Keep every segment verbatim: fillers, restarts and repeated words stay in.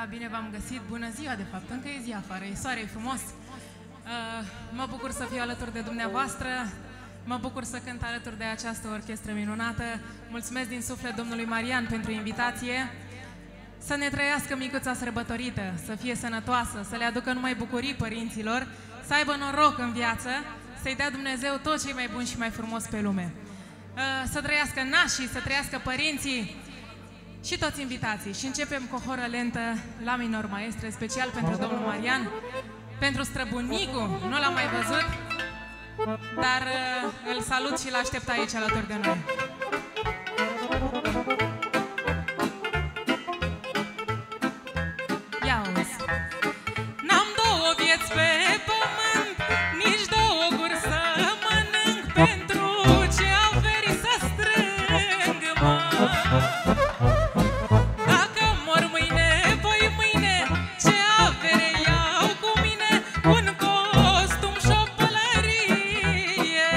bine v-am găsit. Bună ziua, de fapt, încă e zi afară, e soare, e frumos. Uh, mă bucur să fiu alături de dumneavoastră, mă bucur să cânt alături de această orchestră minunată. Mulțumesc din suflet domnului Marian pentru invitație. Să ne trăiască micuța sărbătorită, să fie sănătoasă, să le aducă numai bucurii părinților, să aibă noroc în viață, să-i dea Dumnezeu tot ce e mai bun și mai frumos pe lume. Uh, să trăiască nașii, să trăiască părinții și toți invitații. Și începem cu o horă lentă la minor maestre, special pentru domnul Marian, pentru străbunicul, nu l-am mai văzut, dar uh, îl salut și l-aștept aici alături de noi. Ia auzi. N-am două vieți pe pământ, nici două guri să mănânc, pentru ce averi să strâng, mă. Dacă mor mâine, voi mâine, ce avere iau cu mine? Un costum și o pălărie.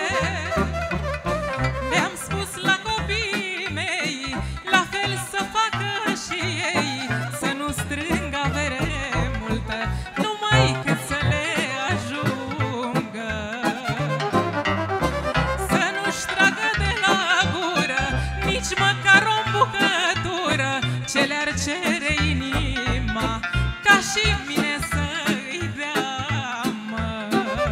Le-am spus la copiii mei, la fel să facă și ei, să nu strâng avere multă, numai cât să le ajungă. Să nu-și tragă de la gură nici măcar o bucătură, ce le-ar cere inima, ca și mine să-i dea, mă.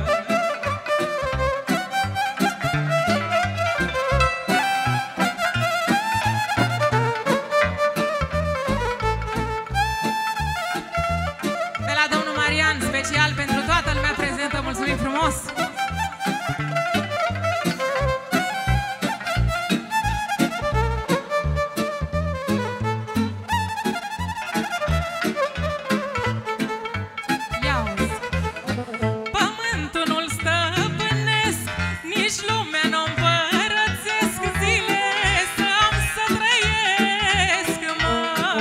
De la domnul Marian, special pentru toată lumea prezentă, mulțumim frumos! Ia auzi. Pământul nu-l stăpânesc, nici lumea n-o împărățesc, zile să am să trăiesc, mă.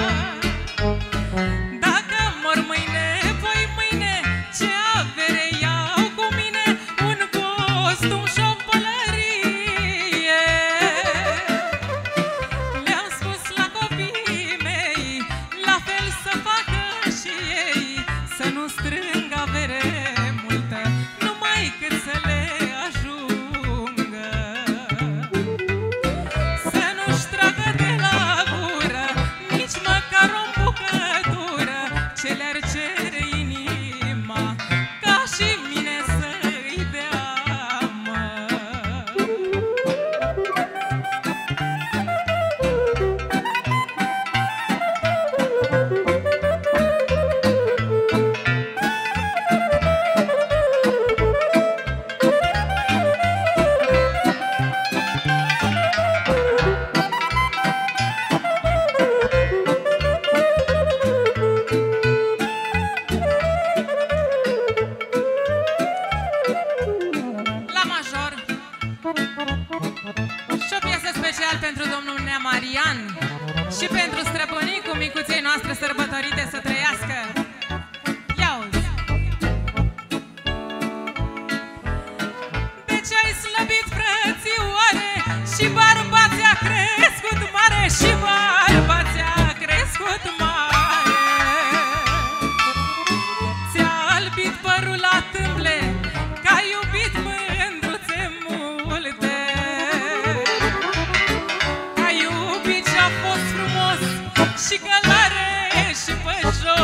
Dacă mor mâine, voi mâine, ce avere iau cu mine? Un costum și o pălărie. Le-am spus la copiii mei, la fel să facă și ei, să nu strâng avere multă, numai cât să le ajungă. Să nu-și tragă de la gură nici măcar o bucătură, ce le-ar cere inima, ca și mine să-i dea, mă. La major și o piesă special pentru domnul Nea Marian și pentru străbunicul micuței noastre sărbătorite, să trăiască. Ia auzi. De ce ai slăbit, frățioare, și barba ți-a crescut mare, și barba ți-a crescut mare? Ți-a albit părul la tâmble, că ai iubit mândruțe multe. Că ai iubit și-a fost frumos, și călare și pe jos.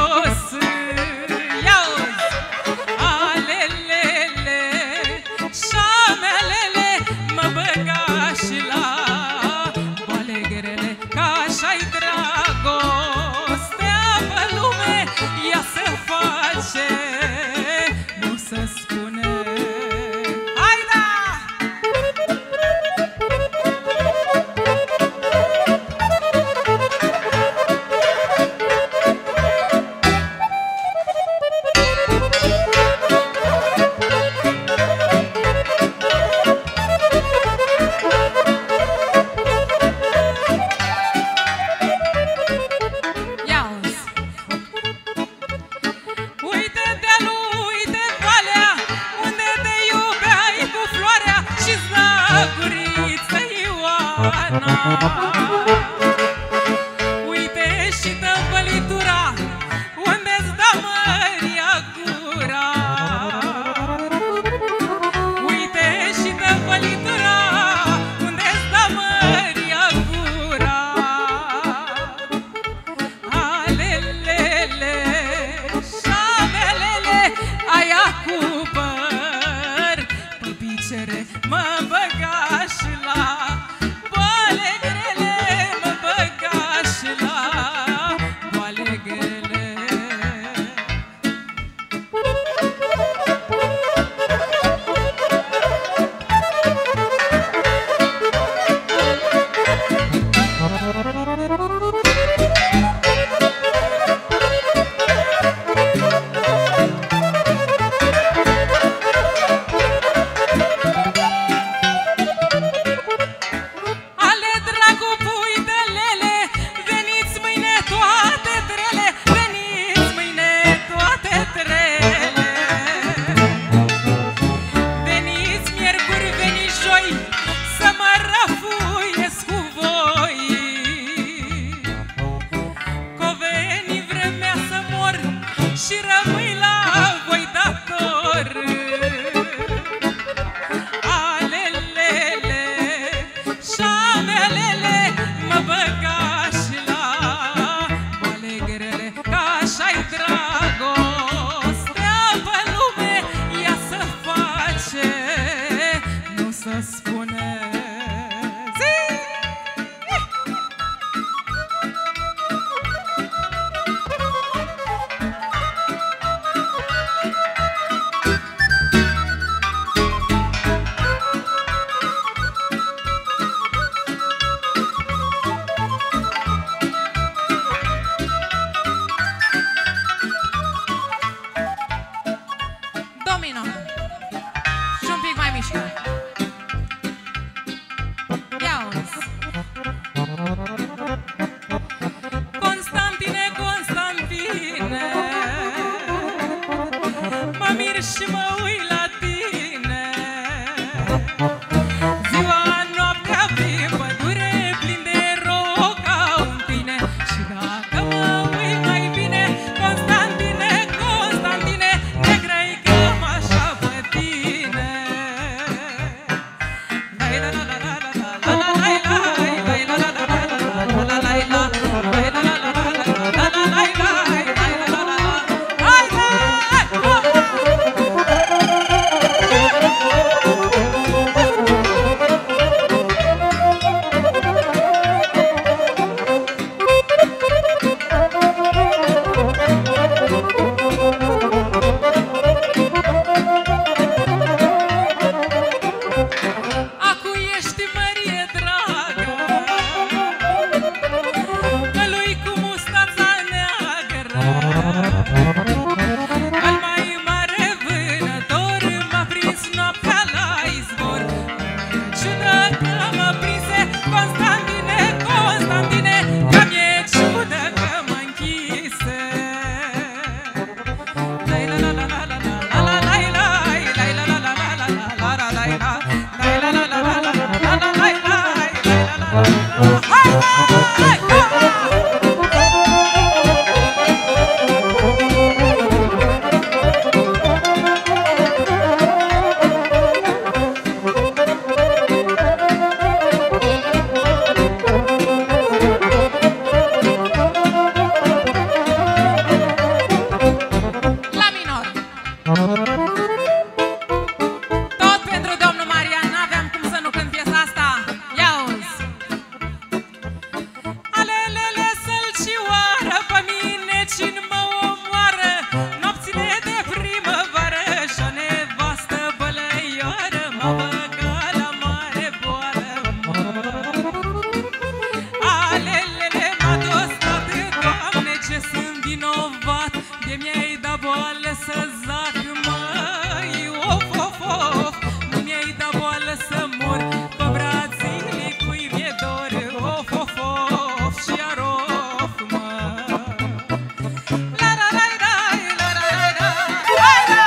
vinovat, de mi-ai dat boală să zac, măi, of, of, of. Nu mi-ai dat boală să mor, pe brațile cui mi-e dor, of, of, of, și iar of, mă. La, la, la, la, la, la, la, la, la.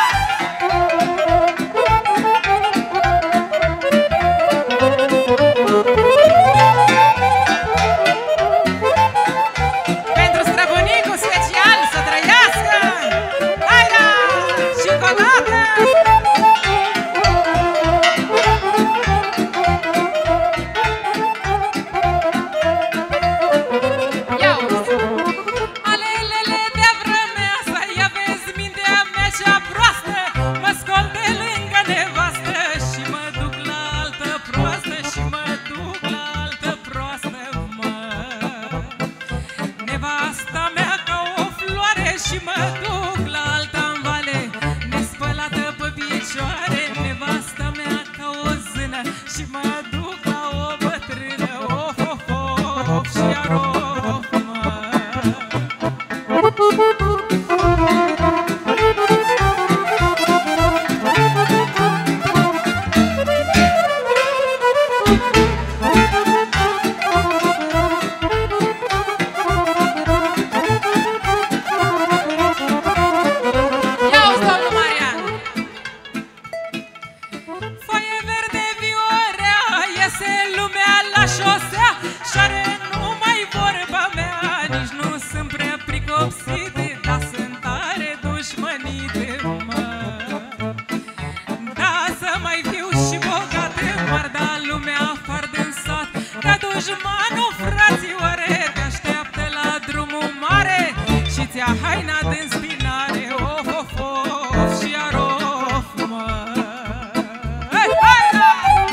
Pentru străbunicul special să trăiască! Hai da! Și încă o dată! Ia-uzi! Alelele de-a vremea să ia vezi mintea mea cea proastă, mă scol de lângă nevastă și mă duc la altă proastă și mă duc la altă proastă, mă. Nevasta mea ca o floare și mă duc la alta-n vale, nespălată pe picioare. Nevasta mea ca o zână și mă duc la o bătrână, of, of, of, și iar of, mă. Ia-uzi, domnul Marian! Foaie verde viorea, iese lumea la șosea și-are numai vorba mea. Nici nu sunt prea pricopsite, dar sunt tare dușmănite, mă. Da, să mai fiu și bogată, m-ar da lumea afară din sat, ca dușmanul, frațioare, te așteaptă la drumul mare și ți-a haina din spinare, of, of, of, și iar of, mă. Hai, hai, da!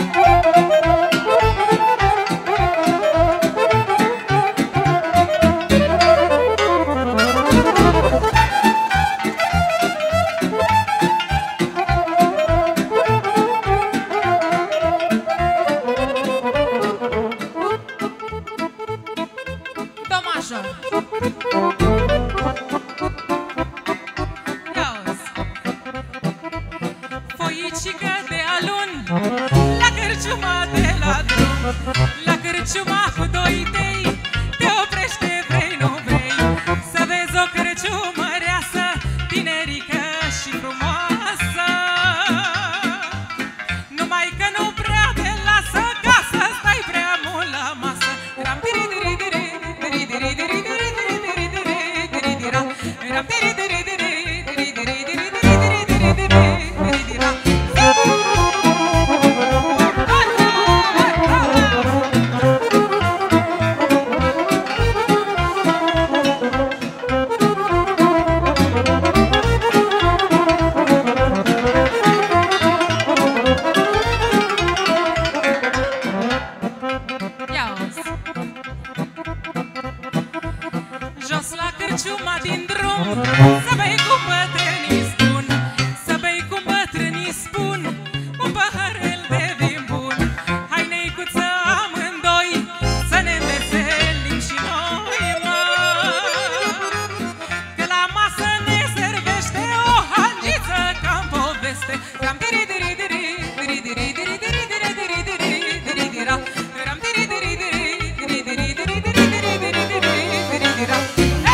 Tomașo! Ia-uzi! Foicică de alun, la cârciuma de la drum, la cârciuma cu doi tei, te oprește, vrei, nu vrei, să vezi o cârciumă reasă, tinerică și frumoasă. Numai că nu prea te lasă ca să stai prea mult la masă. Ram tiri tiri tiri tiri tiri tiri tiri tiri tiri tiri tiri ram. Ram tiri tiri tiri tiri tiri tiri tiri tiri tiri tiri tiri ram. Ia-uzi! Jos la cârciuma din drum, să bei cum bătrânii spun, să bei cum bătrânii spun, un paharel de vin bun. Hai, neicuță, amândoi, să ne veselim și noi, mă. Că la masă ne servește o hangiță ca-n poveste. Ram tiri tiri tiri tiri tiri tiri tiri tiri tiri tiri tiri tiri ram. Ram tiri tiri tiri tiri tiri tiri tiri tiri tiri tiri tiri ram.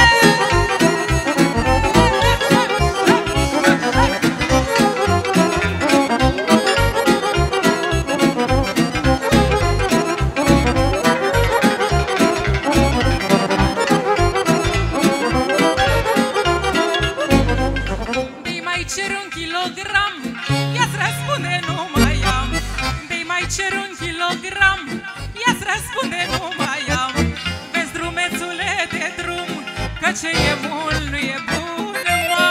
De-i mai cer un kilogram, ia-ți răspunde, nu mai am. De-i mai cer un kilogram, ia-ți răspunde, nu mai am. Vezi, drumețule, de drum, că ce e mult nu e bun, mă.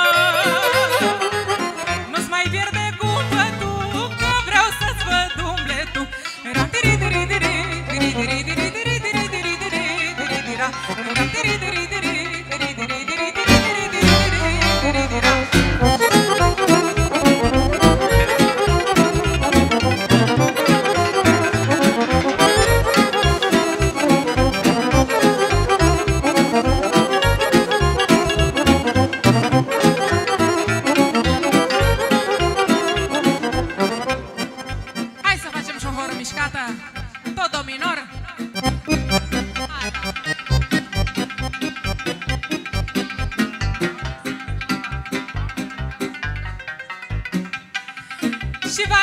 Nu-ți mai pierde cumpătul, că vreau să-ți văd umbletul. Ram tiri tiri tiri tiri tiri tiri tiri tiri tiri tiri tiri ram. Ram tiri tiri tiri tiri tiri tiri tiri tiri tiri tiri ram.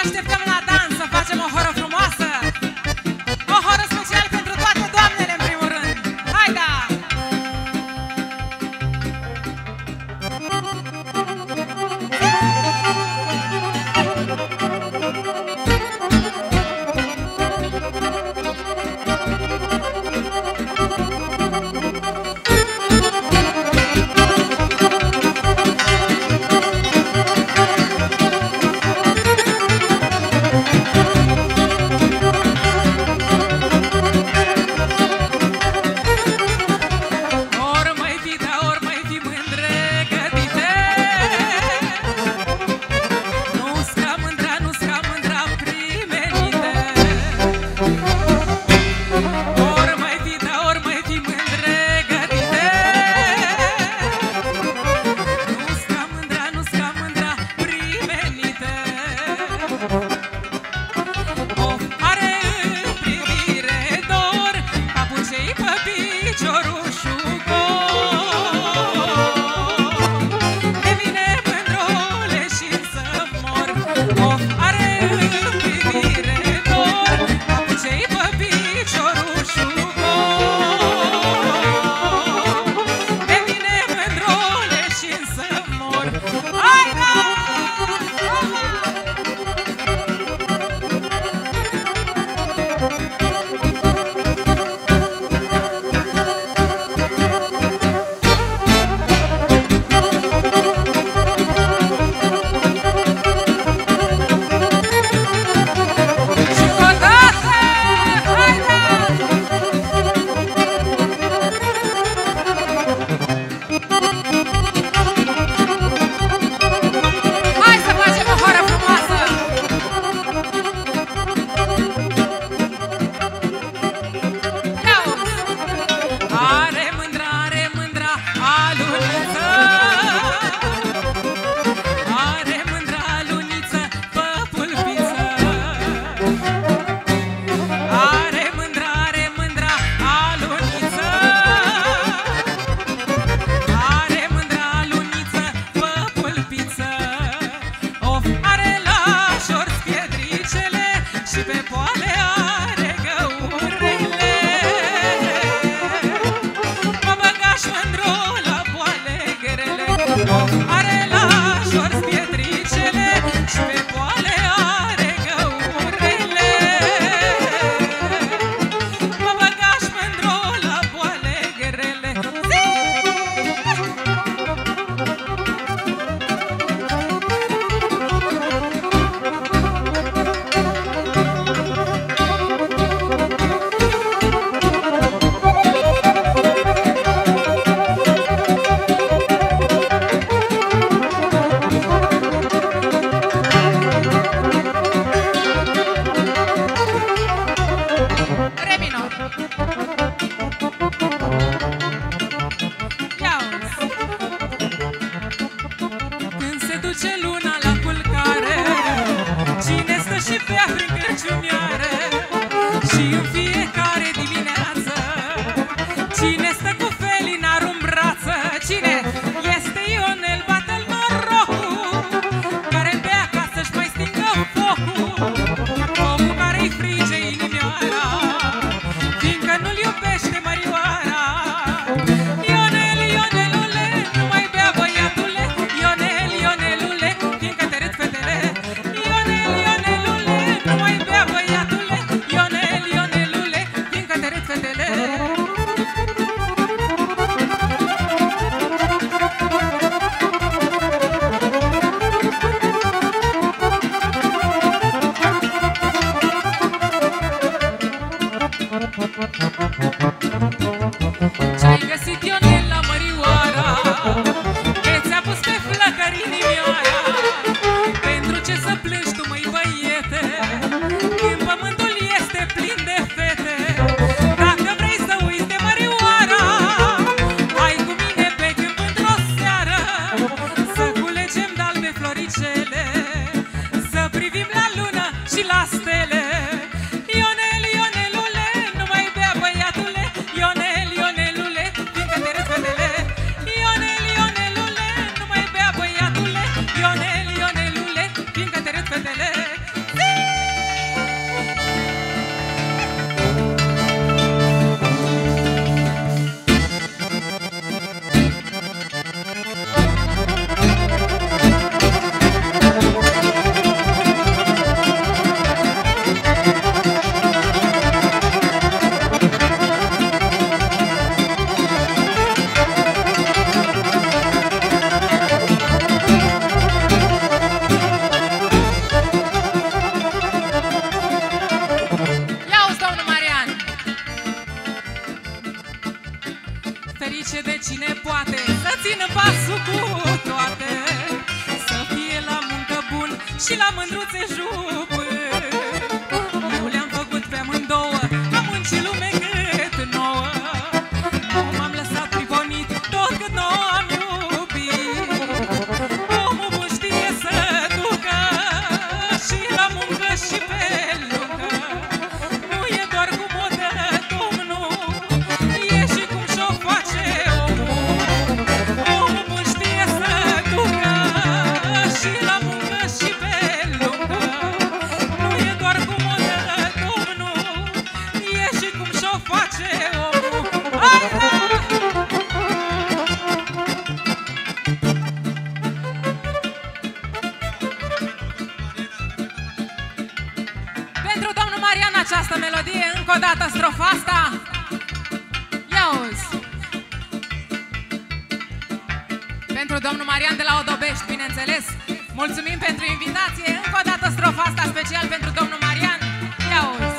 așteptăm la dans să facem o horă frumoasă. O horă special pentru toate doamnele, în primul rând. Haida! Are la șorț pietricele și pe poale are găurile. Mă băgași mândru la poale grele. Duce luna la culcare, cine stă și bea prin cărciumioare, și în fiecare dimineață cine stă cu felinar în brață. Cine este Ionel, bată-l norocul, care bea ca să-și mai stingă focul, focul care-i frige inimioara, fiindcă nu-l iubește mărioara. Ionel, Ionelule, nu mai bea băiatule, Ionel, Ionelule, fiindcă te râd fetele. Ionel, Ionelule, nu mai bea băiatule, Ionel, Ionelule, fiindcă te râd fetele. ferice de cine poate să țină pasul cu toate, să fie la muncă bun și la mândruțe jupâni. Eu le-am făcut pe amândouă, am muncit lume cât nouă, nu m-am lăsat privonit tot cât nouă am iubit. Omul bun știe să ducă și la muncă și pe lungă, nu e doar cu modă, domnul, e și cum și-o face omul. Omul bun știe să ducă și la muncă și pe lungă, nu e doar cu modă, domnul, e și cum și-o face omul. Hai, da! Pentru domnul Marian această melodie, încă o dată strofa asta. Ia uzi! Pentru domnul Marian de la Odobești, bineînțeles. Mulțumim pentru invitație. Încă o dată strofa asta special pentru domnul Marian. Ia uzi!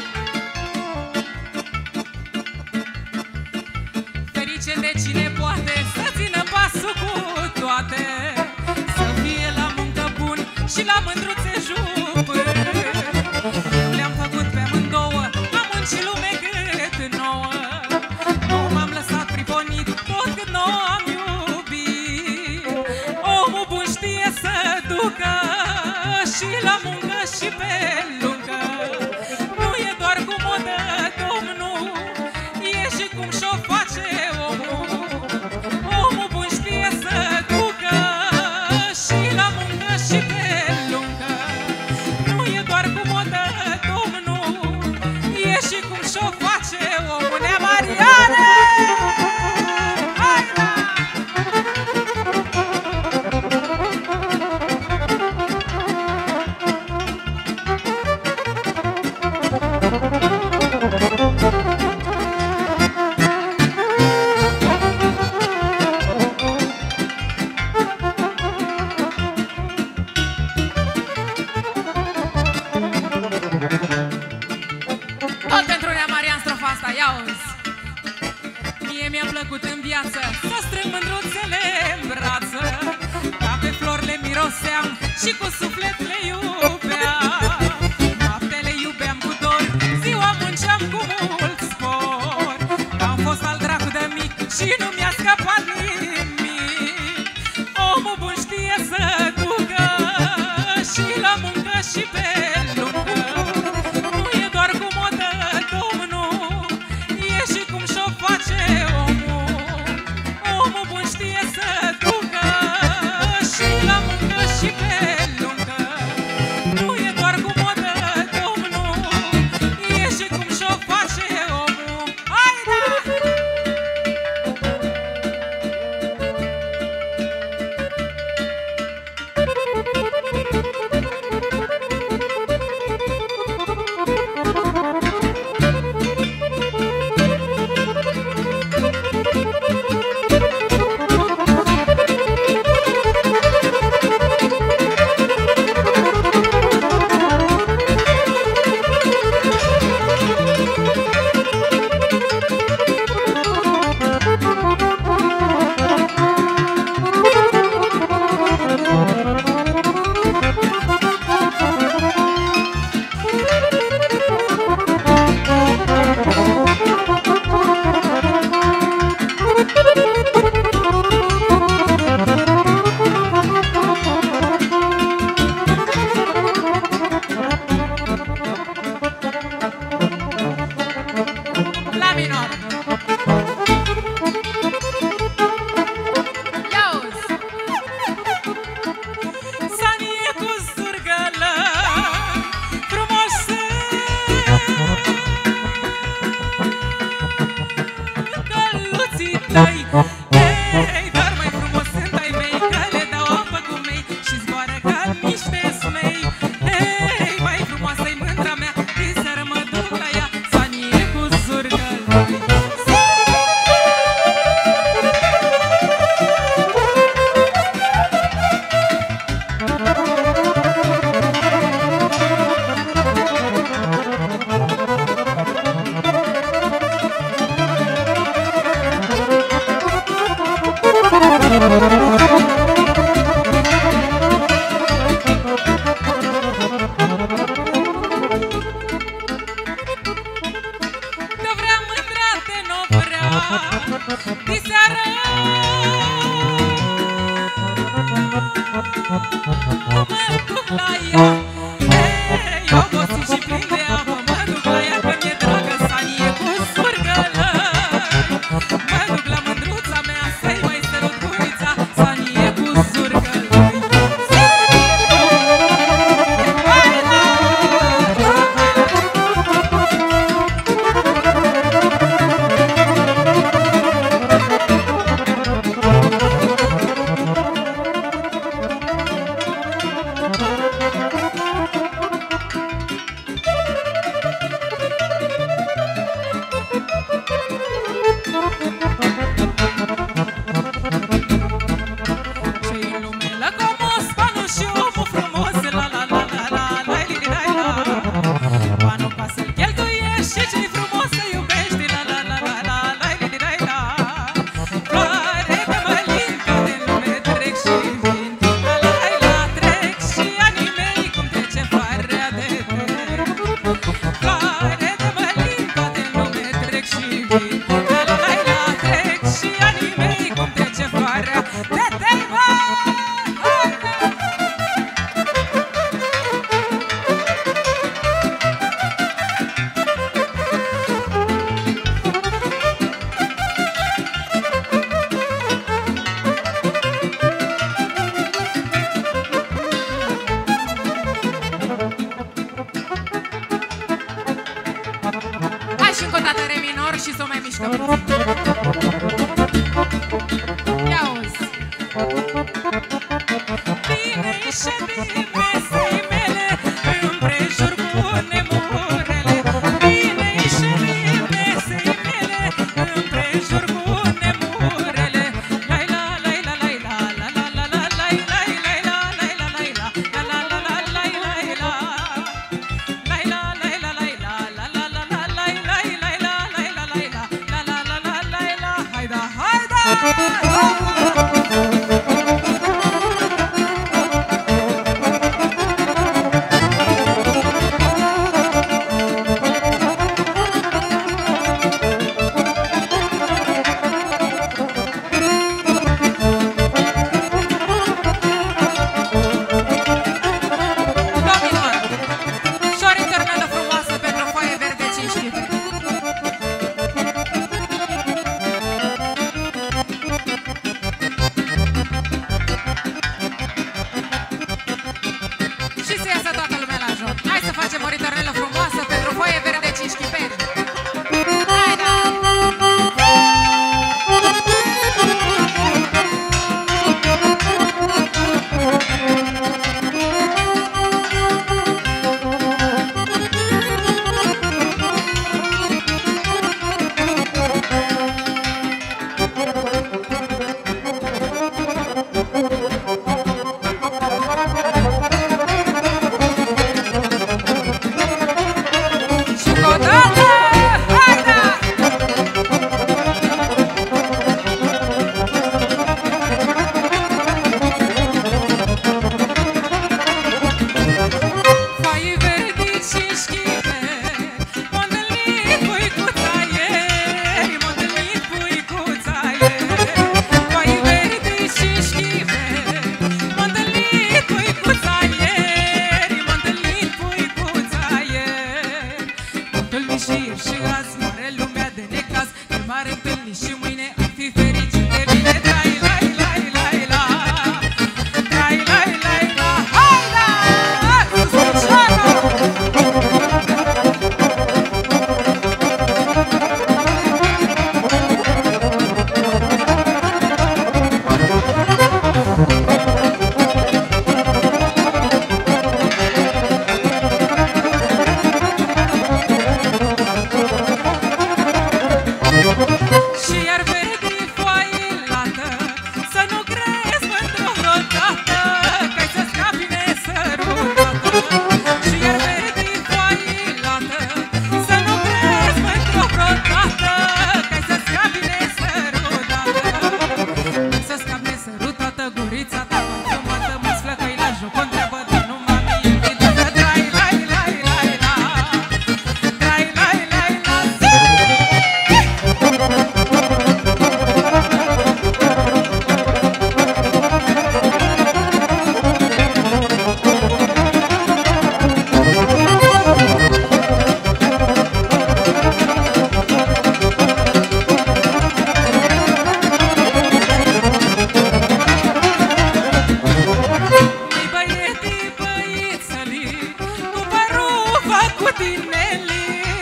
Ferice de cine poate să țină pasul cu toate, să fie la muncă bun și la mândruțe jupâni. Eu le-am făcut pe amândouă, am muncit lume cât nouă, nu m-am lăsat privonit tot cât nouă am iubit. Omul bun știe să ducă și la muncă și pe lungă, nu e doar cu modă, domnul, e și cum și-o face omul. Omul bun știe să ducă și la muncă și pe lungă, nu e doar cu modă, domnul, e și cum și-o face omul. Nea Mariane! Hai, da! Tot pentru Nea Marian strofa asta, ia uzi! Mie mi-a plăcut în viață să strâng mândruțele în brață, ca pe flori le miroseam și cu suflet le iubeam. Noaptele iubeam cu dor, ziua munceam cu mult spor, am fost al dracu de mic și nu mi-a scăpat nimic. Omul bun știe să ducă și la muncă și pe lungă, nu e doar cu modă, domnul, e și cum și-o face omul. Omul bun știe să ducă și la muncă și pe lungă, nu e doar cu modă, domnul, e și cum și-o face omul. Hai, da!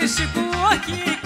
și cu ochii